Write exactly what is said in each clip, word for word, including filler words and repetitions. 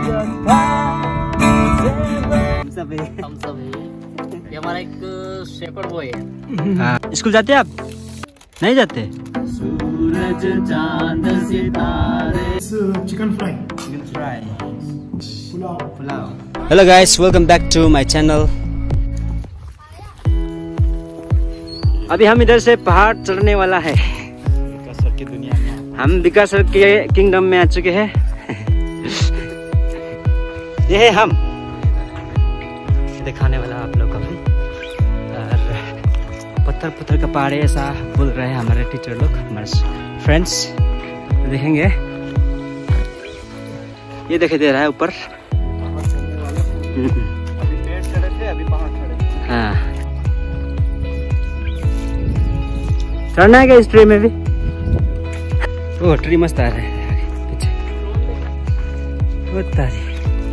हम सब ये हमारा एक शेपर्ड बॉय है। हाँ। स्कूल जाते आप? नहीं जाते? सूरज चांद सितारे। Chicken fry chicken fry pulao pulao. Hello guys, welcome back to my channel. अभी हम इधर से पहाड़ चढ़ने वाला है। विकासर की दुनिया में हम विकासर के किंगडम में आ चुके हैं। ये है हम दिखाने वाला आप लोग को भी। और पत्थर पत्थर का पहाड़ है ऐसा बोल रहे हैं हमारे टीचर लोग, हमारे फ्रेंड्स। देखेंगे, ये दिखाई दे रहा है ऊपर। अभी पेड़ चढ़े थे, अभी पहाड़ चढ़े। हाँ, चढ़ना है क्या इस ट्री में भी? ओ ट्री मस्त आ रहा है पीछे। बहुत तारी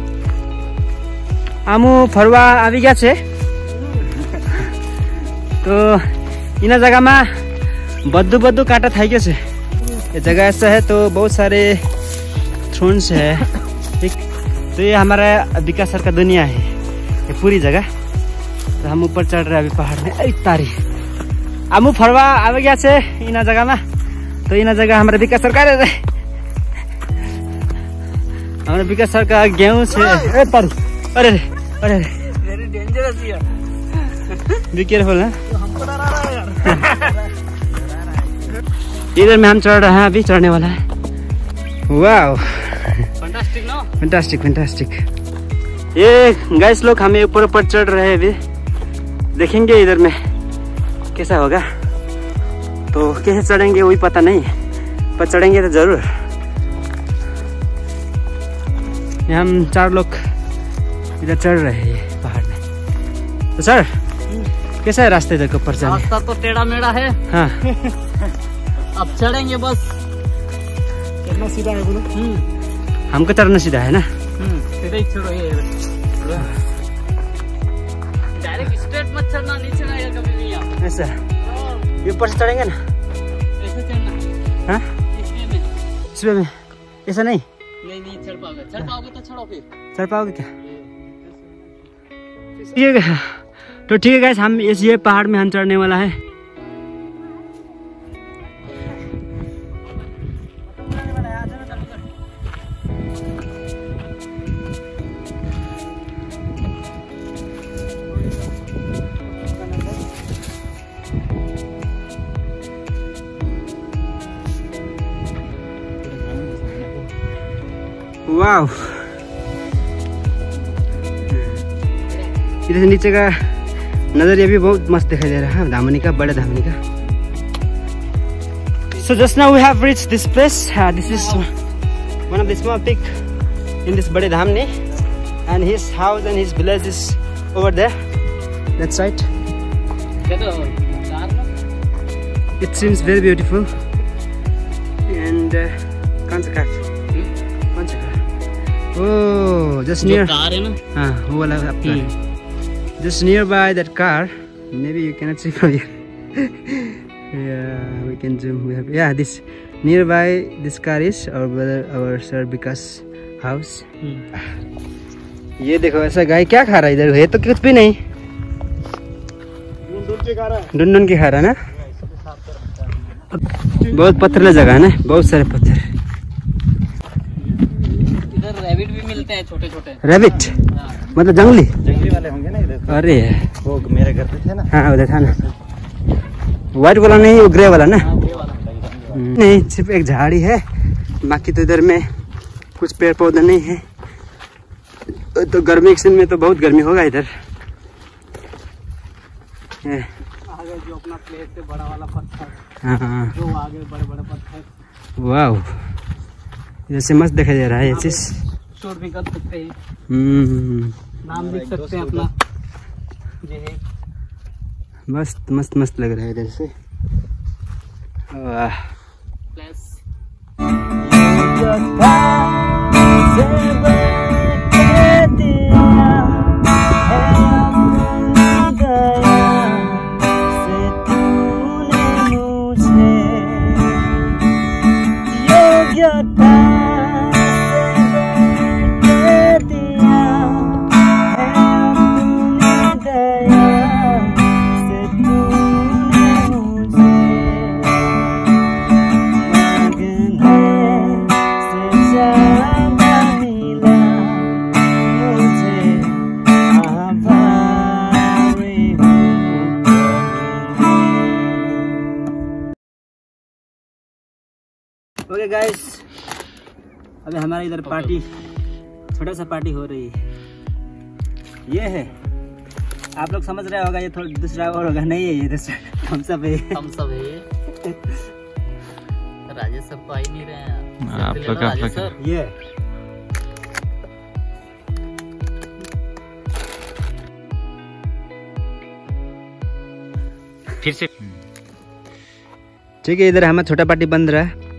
आमू फरवा આવી ગયા છે। तो इन जगह में बद्दू बद्दू काटा थाई गया। ये जगह ऐसा है तो बहुत सारे थ्रोन्स है, ठीक। तो ये हमारा विकासर का दुनिया है, ये पूरी जगह। तो हम ऊपर चढ़ रहे हैं अभी पहाड़ में। ऐ तारी आमू फरवा आ गया से इन जगह में। तो इन जगह हमारे विकास सरकार है, हमारे विकास सरकार गेहूं से। ए तारी, अरे अरे वेरी डेंजरस है। बी केयरफुल है। हमको डरा रहा है यार। इधर में हम चढ़ रहे हैं, अभी चढ़ने वाला है। Wow, fantastic no? Fantastic fantastic. ये गाइस लोग हमें ऊपर ऊपर चढ़ रहे हैं अभी। देखेंगे इधर में कैसा होगा। तो कैसे चढ़ेंगे वही पता नहीं, पर चढ़ेंगे तो जरूर। यहाँ हम चार लोग इधर चढ़ रहे हैं ये पहाड़ में। तो सर कैसा है रास्ते इधर के ऊपर जाने? रास्ता तो टेढ़ा मेढ़ा है। हाँ, अब चढ़ेंगे बस। चढ़ना सीधा है बोलो। हमको चढ़ना सीधा है ना। सीधा ही चढ़ो, ये डायरेक्ट स्ट्रेट मत चढ़ना, नीचे ना यार कभी भी यहाँ। ऐसा ये ऊपर से चढ़ेंगे ना? ऐसे चढ़ना। हाँ, इसमें में इसमें में ऐसा नहीं नहीं नहीं चढ़ पाओगे। चढ़ पाओगे तो चढ़ो फिर। चढ़ पाओगे क्या? ठीक है, तो ठीक है गाइस, हम इस ये पहाड़ में हम चढ़ने वाला है। वाव, इधर से नीचे का नजरिया भी बहुत मस्त दिखाई दे रहा है, धामनी का, बड़े धामनी का। So just now we have reached this place. Uh, this is one of the small peak in this Bade Dhamni, and his house and his village is over there, that side. It seems very beautiful. And uh, कौन सा car? कौन सा car? Oh, just near. Car है ना? हाँ, वो वाला आपका। Just nearby that car. Maybe you cannot see from here. Yeah, we can zoom. We have, yeah, this nearby this car is our brother, our sir Vikas house. ये देखो ऐसा गाय क्या खा रहा है इधर? है तो कुछ भी नहीं, ढूंढ ढूंढ के खा रहा है ना। बहुत पत्थरला जगह है ना, बहुत सारे पत्थर। इधर रैबिट भी मिलते हैं, छोटे छोटे रैबिट मतलब जंगली जंगली वाले होंगे ना इधर। अरे वो मेरे घर पे थे ना। हाँ, उधर था ना। व्हाइट वाला नहीं, वो ग्रे वाला ना। नहीं, सिर्फ एक झाड़ी है, बाकी तो इधर में कुछ पेड़ पौधे नहीं है। तो गर्मी के समय में तो बहुत गर्मी होगा इधर। आगे जो अपना प्लेट से बड़ा वाला पत्थर, हाँ, जो आगे बड़े बड़े पत्थर। वाह, जैसे मस्त दिखाई दे रहा है ये चीज। शूट भी कर सकते हैं, हम्म, नाम लिख सकते हैं अपना। ये है मस्त मस्त मस्त लग रहा है इधर से। वाह, प्लस योग्यता ओके गाइस, अभी हमारा इधर पार्टी, छोटा सा पार्टी हो रही है। ये है, आप लोग समझ रहे होगा ये थोड़ा दूसरा और होगा, नहीं है ये दूसरा, हम सब है, हम सब है ये। राजेश सर तो आ ही नहीं रहे हैं, आप लोग राजेश सर ये फिर से ठीक है। इधर हमारा छोटा पार्टी बन रहा है।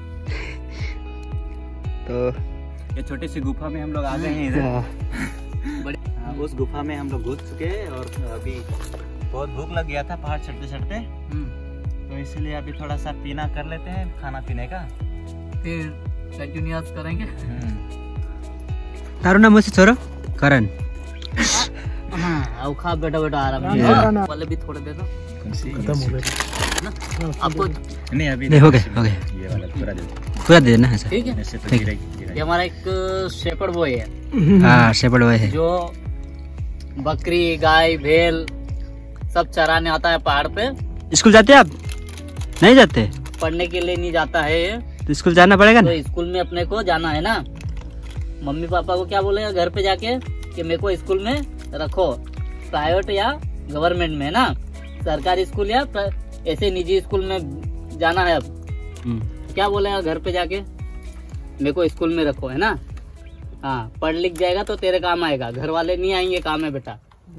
तो ये छोटी सी गुफा में हम लोग आ गए हैं इधर। बड़े उस गुफा में हम लोग घुस चुके हैं और अभी बहुत भूख लग गया था पहाड़ चढ़ते चढ़ते, तो इसलिए अभी थोड़ा सा पीना कर लेते हैं, खाना पीने का, फिर कंटिन्यूअस करेंगे। तारू नाम मुझसे छोड़ो करण। हाँ, खा बेटा बेटा आराम वाले भी थोड़े दे दो। खत्म हो गया आपको? नहीं अभी नहीं, हो गए हो गए, ये वाला पूरा दे पूरा दे देना है सर। ठीक है, ऐसे तो ये हमारा एक शेपर्ड बॉय है। हाँ शेपर्ड बॉय है जो बकरी गाय भेल सब चराने आता है पहाड़ पे। स्कूल जाते हैं आप? नहीं जाते? पढ़ने के लिए नहीं जाता है तो स्कूल जाना पड़ेगा ना। तो स्कूल में अपने को जाना है ना। मम्मी पापा को क्या बोलेगा घर पे जाके कि मेरे को स्कूल में रखो, प्राइवेट या गवर्नमेंट में ना, सरकारी स्कूल या ऐसे निजी स्कूल में जाना है। अब क्या बोलेगा घर पे जाके, मेरे को स्कूल में रखो, है ना। हाँ, पढ़ लिख जाएगा तो तेरे काम आएगा, घर वाले नहीं आएंगे काम में बेटा।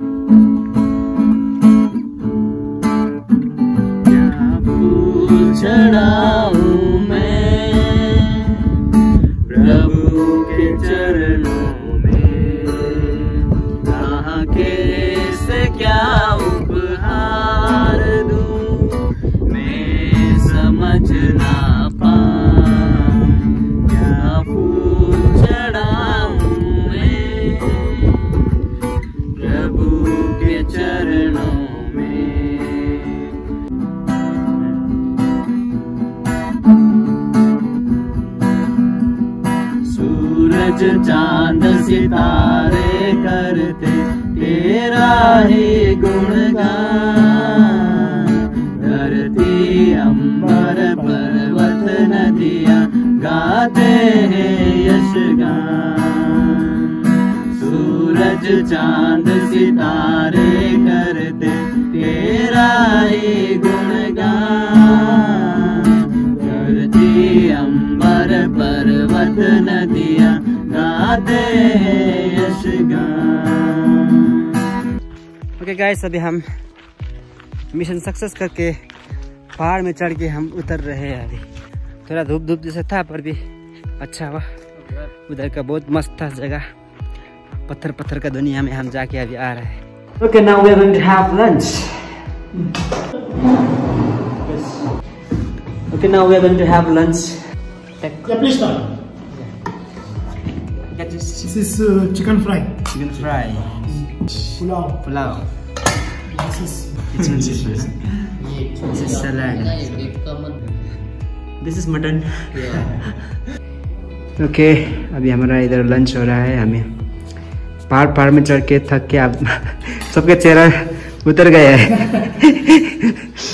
चढ़ाऊं मैं प्रभु के चरणों में, कहाँ के से क्या उपहार दूं मैं समझ ना पाऊं, क्या फूल चढ़ाऊं मैं प्रभु के चरणों में। सूरज चांद सितारे करते तेरा ही गुणगान, धरती अंबर पर्वत नदियाँ गाते हैं यशगान। सूरज चांद सितारे करते तेरा ही गुणगान, धरती अंबर पर्वत नदियाँ गाते हैं यशगान। ओके गाइस, अभी हम मिशन सक्सेस करके पहाड़ में चढ़ के हम उतर रहे हैं। अभी थोड़ा धूप धूप जैसा था पर भी अच्छा हुआ। उधर का बहुत मस्त था जगह, पत्थर पत्थर का दुनिया में हम जाके अभी आ रहे हैं। Okay, now we are going to have lunch. Okay, now we are going to have lunch. Yeah, please start. Get this. This is uh, chicken fry. Chicken fry. Pulao. Pulao. This is This is salad. This is mutton. Okay, अभी हमारा इधर lunch हो रहा है। हमें पहाड़ पहाड़ में चढ़ के थक के अब सबके चेहरा उतर गया है।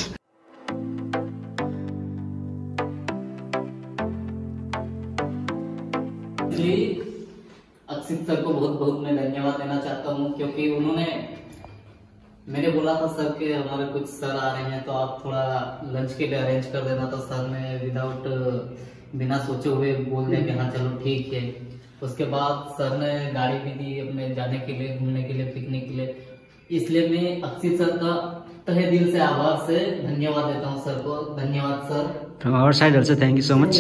अक्षित सर को बहुत बहुत मैं धन्यवाद देना चाहता हूँ, क्योंकि उन्होंने मैंने बोला था सर के हमारे कुछ सर आ रहे हैं तो आप थोड़ा लंच के लिए अरेंज कर देना, तो सर ने विदाउट बिना सोचे हुए बोल दिया कि हाँ चलो ठीक है। उसके बाद सर ने गाड़ी भी दी अपने जाने के लिए, घूमने के लिए, पिकनिक के लिए। इसलिए मैं अक्षित सर का तहे दिल से आभार से धन्यवाद देता हूँ सर को। धन्यवाद sir. From our side also, thank you so much.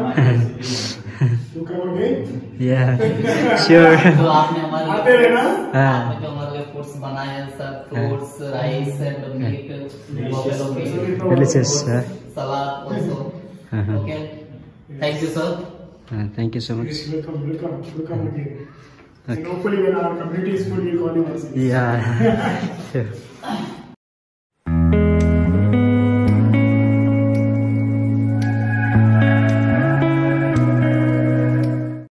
Yeah, sure. तो आपने हमारे आपने जो हमारे लिए फूड्स बनाए हैं sir, fruits, rice and meat, delicious salad also. Okay, thank you sir. Thank you so much. Welcome, welcome, welcome again. And hopefully when our community is full, we'll call you once again. Yeah. Sure.